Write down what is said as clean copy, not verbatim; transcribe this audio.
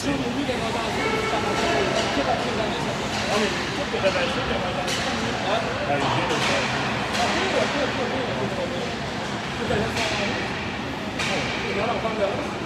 sono mica notato che stanno che la chiesa ne sa. Tutto deve essere ma Allora quando